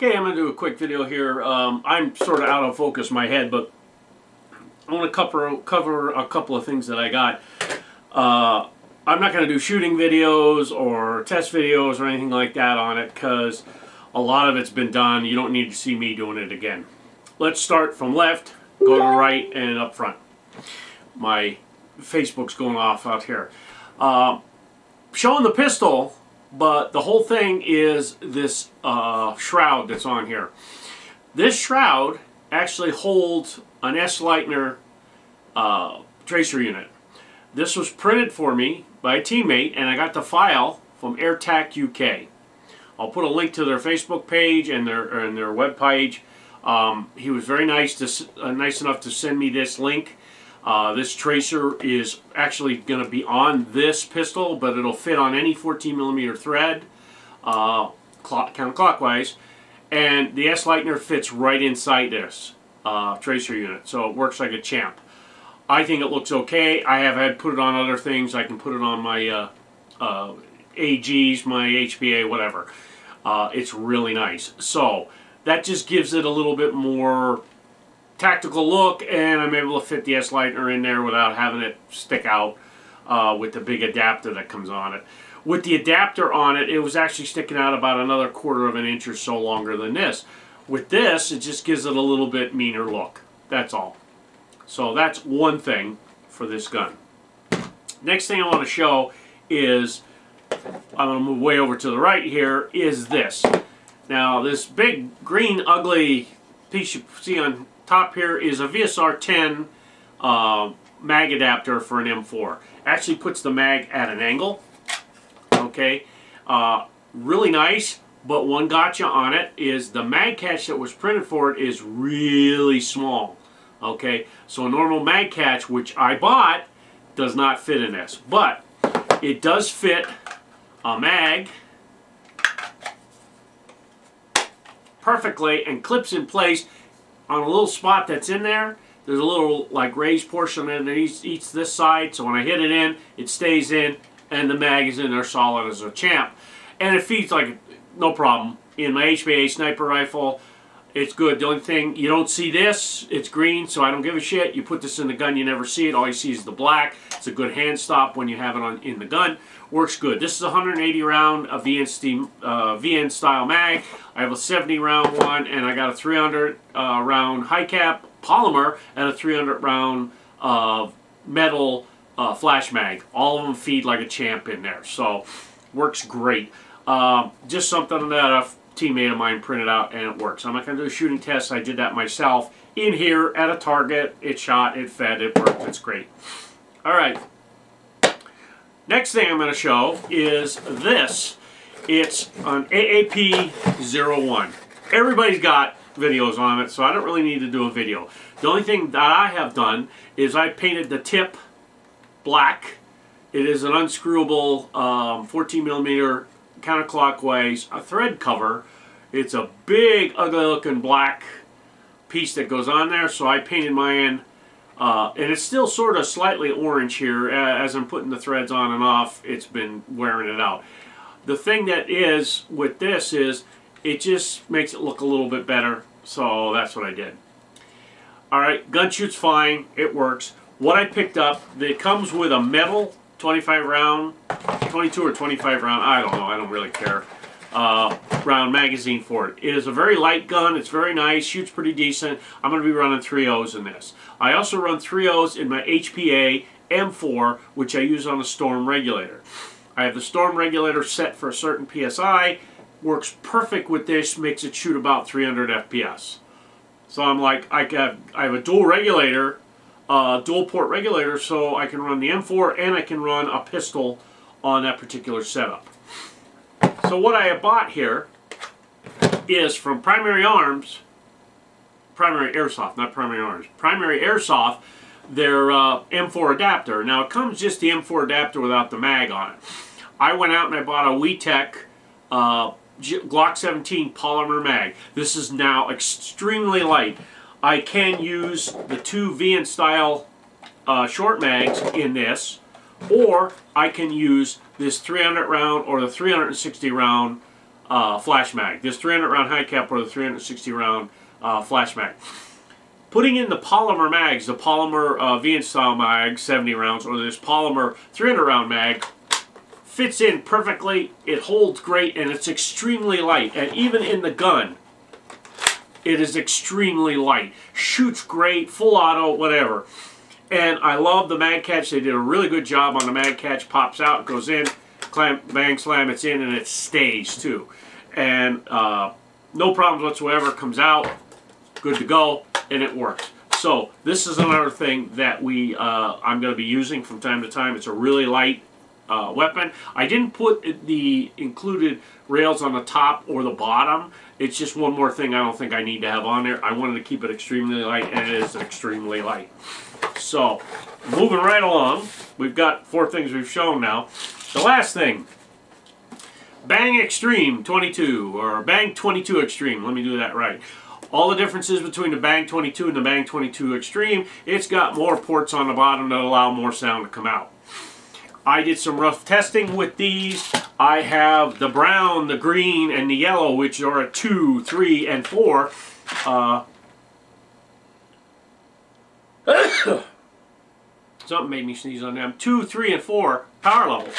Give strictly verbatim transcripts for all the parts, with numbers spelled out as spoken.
Okay, I'm going to do a quick video here. Um, I'm sort of out of focus in my head, but I want to cover, cover a couple of things that I got. Uh, I'm not going to do shooting videos or test videos or anything like that on it because a lot of it's been done. You don't need to see me doing it again. Let's start from left, go to right, and up front. My Facebook's going off out here. Uh, showing the pistol, but the whole thing is this uh, shroud that's on here. This shroud actually holds an S-Leitner uh, tracer unit. This was printed for me by a teammate, and I got the file from AirTac U K. I'll put a link to their Facebook page and their and their web page. Um, he was very nice to uh, nice enough to send me this link. Uh, this tracer is actually going to be on this pistol, but it'll fit on any fourteen millimeter thread, uh, clock, counterclockwise, and the S-Leitner fits right inside this uh, tracer unit, so it works like a champ. I think it looks okay. I have had put it on other things. I can put it on my uh, uh, A Gs, my H P A, whatever. Uh, it's really nice. So that just gives it a little bit more tactical look, and I'm able to fit the S-Leitner in there without having it stick out uh, with the big adapter that comes on it. With the adapter on it, it was actually sticking out about another quarter of an inch or so longer than this. With this, it just gives it a little bit meaner look. That's all. So that's one thing for this gun. Next thing I want to show is, I'm going to move way over to the right here, is this. Now this big green ugly piece you see on top here is a V S R ten uh, mag adapter for an M four. Actually puts the mag at an angle. Okay, uh, really nice, but one gotcha on it is the mag catch that was printed for it is really small. Okay, so a normal mag catch, which I bought, does not fit in this, but it does fit a mag perfectly and clips in place on a little spot that's in there. There's a little like raised portion underneath each this side, so when I hit it in, it stays in, and the mag is in there solid as a champ. And it feeds like no problem. In my H P A sniper rifle, it's good. The only thing, you don't see this, it's green, so I don't give a shit. You put this in the gun, you never see it. All you see is the black. It's a good hand stop when you have it on in the gun. Works good. This is a one hundred eighty round a V N, steam, uh, V N style mag. I have a seventy round one, and I got a three hundred uh, round high cap polymer and a three hundred round uh, metal uh, flash mag. All of them feed like a champ in there, so works great. Uh, just something that a teammate of mine printed out, and it works. I'm not going to do a shooting test. I did that myself in here at a target. It shot, it fed, it worked. It's great. All right. Next thing I'm going to show is this. It's an A A P zero one. Everybody's got videos on it, so I don't really need to do a video. The only thing that I have done is I painted the tip black. It is an unscrewable um, fourteen millimeter counterclockwise a thread cover. It's a big ugly looking black piece that goes on there, so I painted mine. Uh, and it's still sort of slightly orange here as I'm putting the threads on and off. It's been wearing it out. The thing that is with this is it just makes it look a little bit better, so that's what I did. Alright, gun shoots fine, it works. What I picked up, it comes with a metal twenty-five round, twenty-two or twenty-five round, I don't know, I don't really care, uh, round magazine for it. It is a very light gun, it's very nice, shoots pretty decent. I'm going to be running three O's in this. I also run three O's in my H P A M four, which I use on a Storm regulator. I have the Storm regulator set for a certain P S I, works perfect with this, makes it shoot about three hundred F P S. So I'm like, I have, I have a dual regulator, uh, dual port regulator, so I can run the M four and I can run a pistol on that particular setup. So what I have bought here is from Primary Arms, Primary Airsoft, not Primary Arms, Primary Airsoft, their uh, M four adapter. Now it comes just the M four adapter without the mag on it. I went out and I bought a WeTech uh, Glock seventeen polymer mag. This is now extremely light. I can use the two V N style uh, short mags in this, or I can use this three hundred round or the three hundred sixty round uh, flash mag. This three hundred round high cap or the three hundred sixty round uh, flash mag. Putting in the polymer mags, the polymer uh, V N style mag, seventy rounds, or this polymer three hundred round mag, fits in perfectly, it holds great, and it's extremely light. And even in the gun, it is extremely light. Shoots great, full auto, whatever. And I love the mag catch. They did a really good job on the mag catch. Pops out, goes in, clamp, bang, slam, it's in, and it stays too. And uh, no problems whatsoever. Comes out, good to go, and it works. So this is another thing that we uh, I'm going to be using from time to time. It's a really light Uh, weapon. I didn't put the included rails on the top or the bottom. It's just one more thing I don't think I need to have on there. I wanted to keep it extremely light, and it is extremely light. So, moving right along, we've got four things we've shown now. The last thing, Bang Extreme twenty-two, or Bang twenty-two Extreme, let me do that right. All the differences between the Bang twenty-two and the Bang twenty-two Extreme, it's got more ports on the bottom that allow more sound to come out. I did some rough testing with these. I have the brown, the green, and the yellow, which are a two, three, and four. Uh, something made me sneeze on them. Two, three, and four power levels.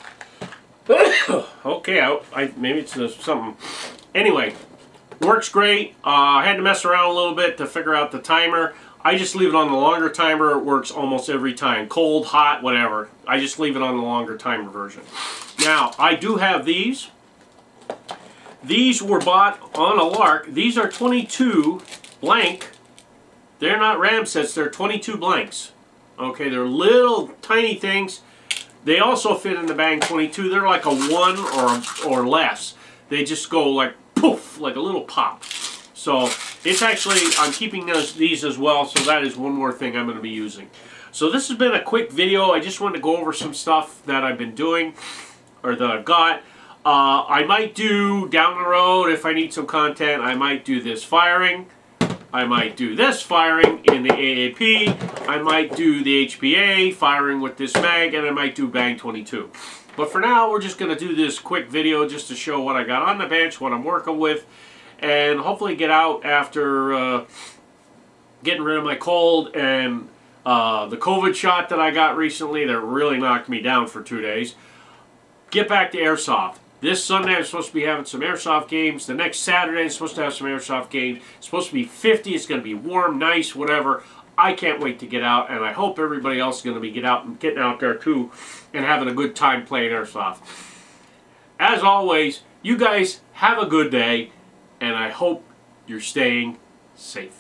Okay, I, I, maybe it's uh, something. Anyway, works great. Uh, I had to mess around a little bit to figure out the timer. I just leave it on the longer timer. It works almost every time. Cold, hot, whatever. I just leave it on the longer timer version. Now, I do have these. These were bought on a lark. These are twenty-two blank. They're not RAM sets. They're twenty-two blanks. Okay, they're little tiny things. They also fit in the Bang twenty-two. They're like a one or, or less. They just go like poof, like a little pop. So it's actually, I'm keeping those, these as well, so that is one more thing I'm going to be using. So this has been a quick video. I just wanted to go over some stuff that I've been doing, or that I've got. Uh, I might do, down the road, if I need some content, I might do this firing. I might do this firing in the A A P. I might do the H P A, firing with this mag, and I might do Bang twenty-two. But for now, we're just going to do this quick video just to show what I got on the bench, what I'm working with, and hopefully get out after uh, getting rid of my cold and uh, the COVID shot that I got recently that really knocked me down for two days. Get back to Airsoft. This Sunday I'm supposed to be having some Airsoft games. The next Saturday I'm supposed to have some Airsoft games. It's supposed to be fifty. It's going to be warm, nice, whatever. I can't wait to get out, and I hope everybody else is going to be get out and getting out there too and having a good time playing Airsoft. As always, you guys have a good day, and I hope you're staying safe.